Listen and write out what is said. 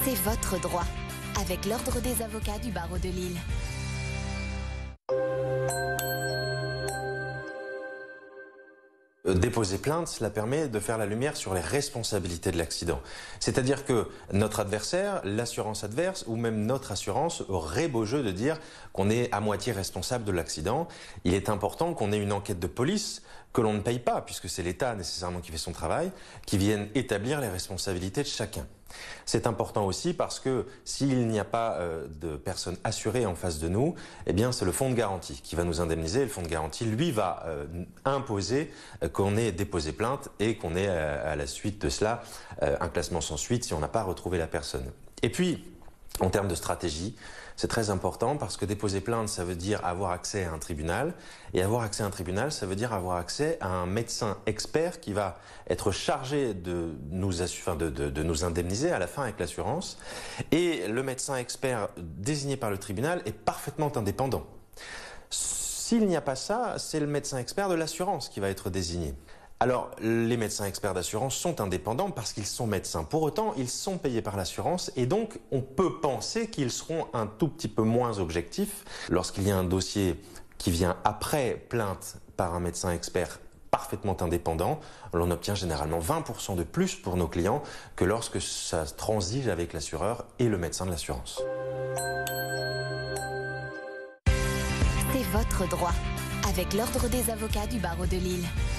C'est votre droit, avec l'Ordre des avocats du barreau de Lille. Déposer plainte, cela permet de faire la lumière sur les responsabilités de l'accident. C'est-à-dire que notre adversaire, l'assurance adverse ou même notre assurance aurait beau jeu de dire qu'on est à moitié responsable de l'accident. Il est important qu'on ait une enquête de police que l'on ne paye pas, puisque c'est l'État nécessairement qui fait son travail, qui vienne établir les responsabilités de chacun. C'est important aussi parce que s'il n'y a pas de personnes assurées en face de nous, eh bien c'est le fonds de garantie qui va nous indemniser. Le fonds de garantie, lui, va imposer qu'on ait déposé plainte et qu'on ait à la suite de cela un classement sans suite si on n'a pas retrouvé la personne. Et puis, en termes de stratégie, c'est très important parce que déposer plainte, ça veut dire avoir accès à un tribunal. Et avoir accès à un tribunal, ça veut dire avoir accès à un médecin expert qui va être chargé de nous indemniser à la fin avec l'assurance. Et le médecin expert désigné par le tribunal est parfaitement indépendant. S'il n'y a pas ça, c'est le médecin expert de l'assurance qui va être désigné. Alors, les médecins experts d'assurance sont indépendants parce qu'ils sont médecins. Pour autant, ils sont payés par l'assurance et donc on peut penser qu'ils seront un tout petit peu moins objectifs. Lorsqu'il y a un dossier qui vient après plainte par un médecin expert parfaitement indépendant, l'on obtient généralement 20% de plus pour nos clients que lorsque ça transige avec l'assureur et le médecin de l'assurance. C'est votre droit, avec l'Ordre des avocats du barreau de Lille.